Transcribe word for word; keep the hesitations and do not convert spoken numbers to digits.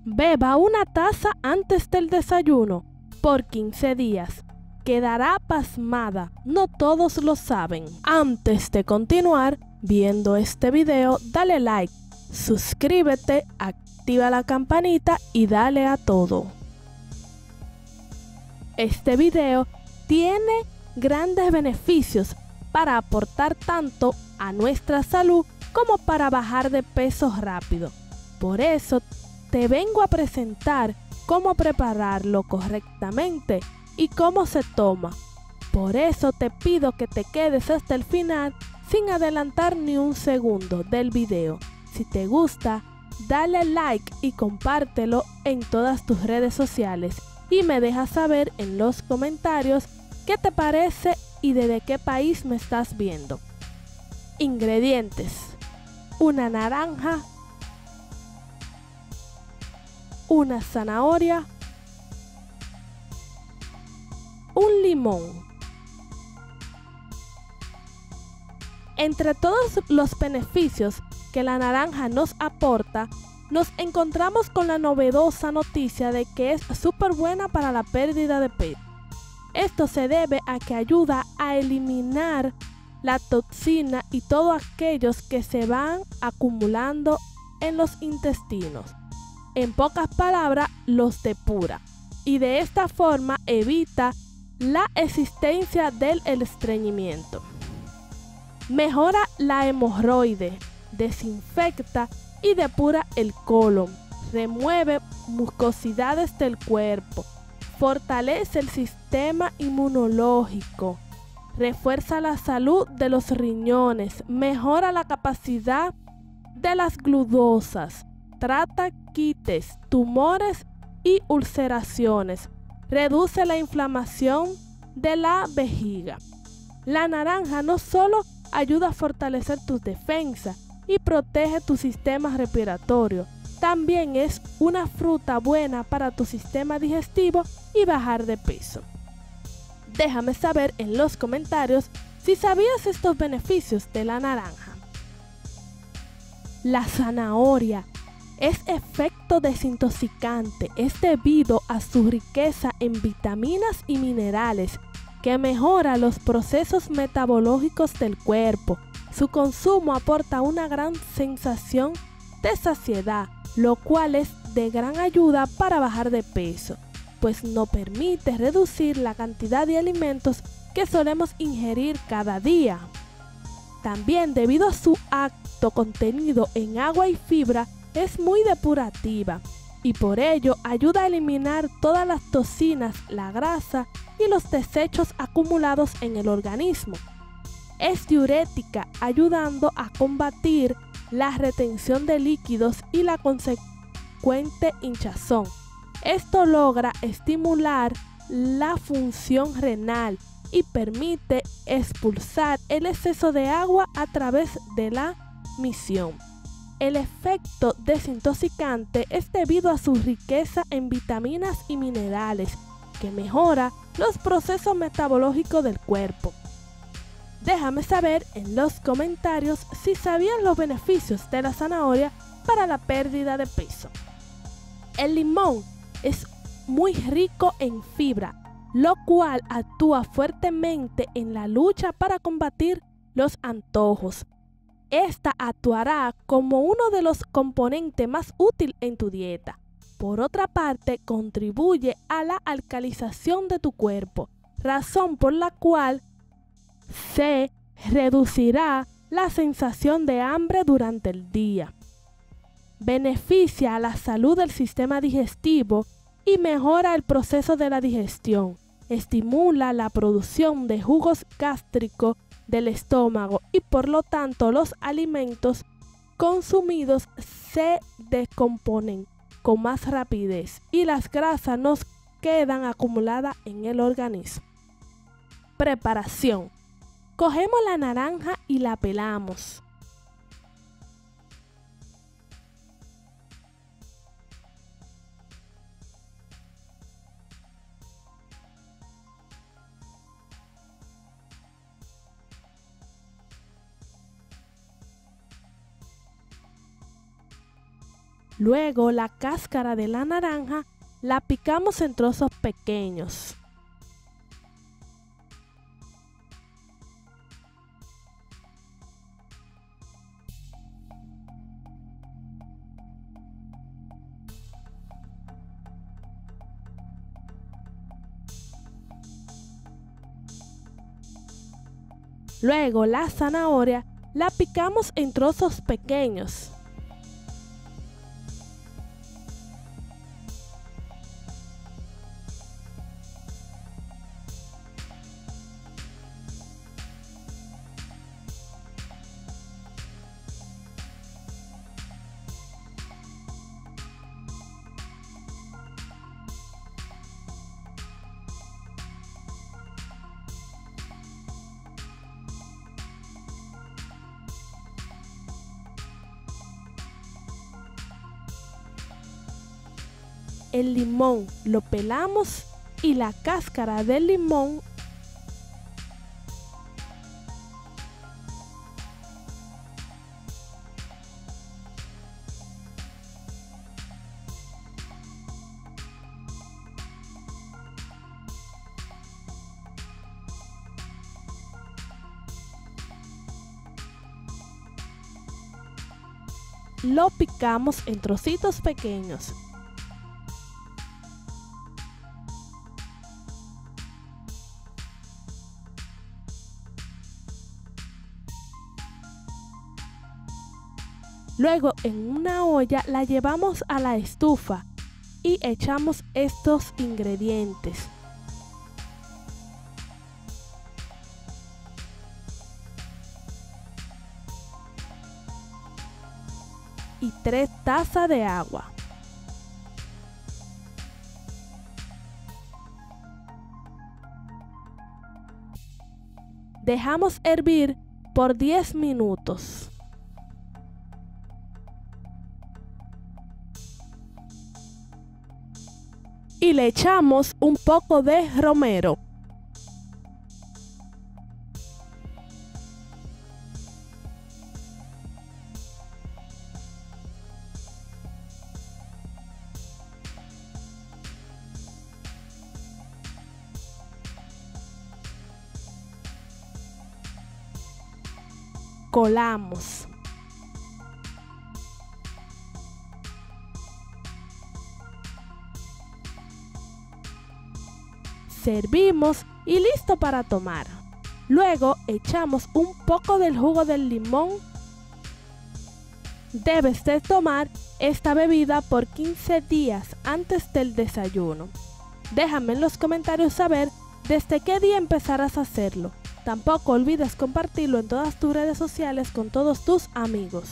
Beba una taza antes del desayuno por quince días. Quedará pasmada, no todos lo saben. Antes de continuar viendo este video, dale like, suscríbete, activa la campanita y dale a todo. Este video tiene grandes beneficios para aportar tanto a nuestra salud como para bajar de peso rápido. Por eso te vengo a presentar cómo prepararlo correctamente y cómo se toma. Por eso te pido que te quedes hasta el final sin adelantar ni un segundo del video. Si te gusta, dale like y compártelo en todas tus redes sociales y me dejas saber en los comentarios qué te parece y desde qué país me estás viendo. Ingredientes: una naranja, una zanahoria, un limón. Entre todos los beneficios que la naranja nos aporta, nos encontramos con la novedosa noticia de que es súper buena para la pérdida de peso. Esto se debe a que ayuda a eliminar la toxina y todos aquellos que se van acumulando en los intestinos. En pocas palabras, los depura y de esta forma evita la existencia del estreñimiento. Mejora la hemorroide, desinfecta y depura el colon, remueve mucosidades del cuerpo, fortalece el sistema inmunológico, refuerza la salud de los riñones, mejora la capacidad de las gludosas, trata quites, tumores y ulceraciones, reduce la inflamación de la vejiga. La naranja no solo ayuda a fortalecer tus defensas y protege tu sistema respiratorio, también es una fruta buena para tu sistema digestivo y bajar de peso. Déjame saber en los comentarios si sabías estos beneficios de la naranja. La zanahoria es efecto desintoxicante, es debido a su riqueza en vitaminas y minerales que mejora los procesos metabológicos del cuerpo. Su consumo aporta una gran sensación de saciedad, lo cual es de gran ayuda para bajar de peso, pues nos permite reducir la cantidad de alimentos que solemos ingerir cada día. También, debido a su alto contenido en agua y fibra, es muy depurativa y por ello ayuda a eliminar todas las toxinas, la grasa y los desechos acumulados en el organismo. Es diurética, ayudando a combatir la retención de líquidos y la consecuente hinchazón. Esto logra estimular la función renal y permite expulsar el exceso de agua a través de la misión. El efecto desintoxicante es debido a su riqueza en vitaminas y minerales, que mejora los procesos metabológicos del cuerpo. Déjame saber en los comentarios si sabían los beneficios de la zanahoria para la pérdida de peso. El limón es muy rico en fibra, lo cual actúa fuertemente en la lucha para combatir los antojos. Esta actuará como uno de los componentes más útiles en tu dieta. Por otra parte, contribuye a la alcalización de tu cuerpo, razón por la cual se reducirá la sensación de hambre durante el día. Beneficia a la salud del sistema digestivo y mejora el proceso de la digestión. Estimula la producción de jugos gástricos del estómago y por lo tanto los alimentos consumidos se descomponen con más rapidez y las grasas no quedan acumuladas en el organismo. Preparación: cogemos la naranja y la pelamos. Luego la cáscara de la naranja la picamos en trozos pequeños. Luego la zanahoria la picamos en trozos pequeños. El limón lo pelamos y la cáscara del limón lo picamos en trocitos pequeños. Luego en una olla la llevamos a la estufa y echamos estos ingredientes. Y tres tazas de agua. Dejamos hervir por diez minutos. Y le echamos un poco de romero. Colamos. Servimos y listo para tomar. Luego echamos un poco del jugo del limón. Debes de tomar esta bebida por quince días antes del desayuno. Déjame en los comentarios saber desde qué día empezarás a hacerlo. Tampoco olvides compartirlo en todas tus redes sociales con todos tus amigos.